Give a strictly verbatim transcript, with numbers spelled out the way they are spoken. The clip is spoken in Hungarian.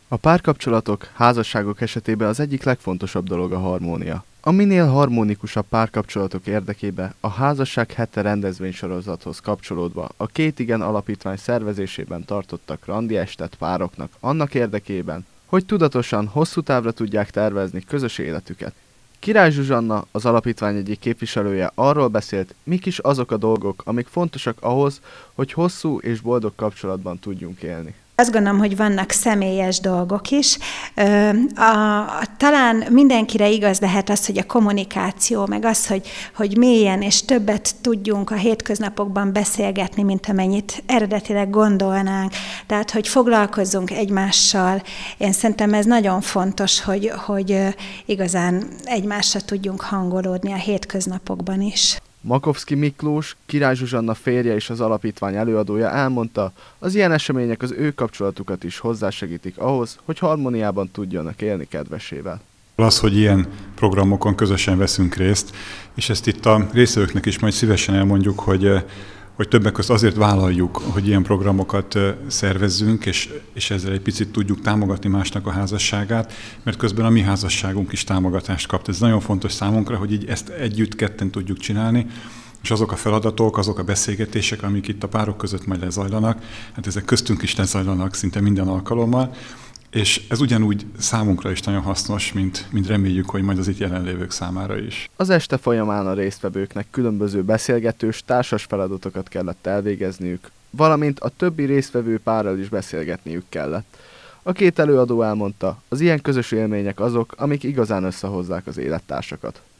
A párkapcsolatok, házasságok esetében az egyik legfontosabb dolog a harmónia. A minél harmonikusabb párkapcsolatok érdekében a Házasság hete rendezvénysorozathoz kapcsolódva a Két igen alapítvány szervezésében tartottak randi estet pároknak annak érdekében, hogy tudatosan hosszú távra tudják tervezni közös életüket. Király Zsuzsanna, az alapítvány egyik képviselője arról beszélt, mik is azok a dolgok, amik fontosak ahhoz, hogy hosszú és boldog kapcsolatban tudjunk élni. Azt gondolom, hogy vannak személyes dolgok is. A, a, talán mindenkire igaz lehet az, hogy a kommunikáció, meg az, hogy, hogy mélyen és többet tudjunk a hétköznapokban beszélgetni, mint amennyit eredetileg gondolnánk. Tehát, hogy foglalkozzunk egymással. Én szerintem ez nagyon fontos, hogy, hogy igazán egymásra tudjunk hangolódni a hétköznapokban is. Makovszky Miklós, Király Zsuzsanna férje és az alapítvány előadója elmondta, az ilyen események az ő kapcsolatukat is hozzásegítik ahhoz, hogy harmóniában tudjanak élni kedvesével. Az, hogy ilyen programokon közösen veszünk részt, és ezt itt a résztvevőknek is majd szívesen elmondjuk, hogy, hogy többek között azért vállaljuk, hogy ilyen programokat szervezzünk, és, és ezzel egy picit tudjuk támogatni másnak a házasságát, mert közben a mi házasságunk is támogatást kap. Ez nagyon fontos számunkra, hogy így ezt együtt ketten tudjuk csinálni, és azok a feladatok, azok a beszélgetések, amik itt a párok között majd lezajlanak, hát ezek köztünk is lezajlanak szinte minden alkalommal, és ez ugyanúgy számunkra is nagyon hasznos, mint, mint reméljük, hogy majd az itt jelenlévők számára is. Az este folyamán a résztvevőknek különböző beszélgetős, társas feladatokat kellett elvégezniük, valamint a többi résztvevő párral is beszélgetniük kellett. A két előadó elmondta, az ilyen közös élmények azok, amik igazán összehozzák az élettársakat.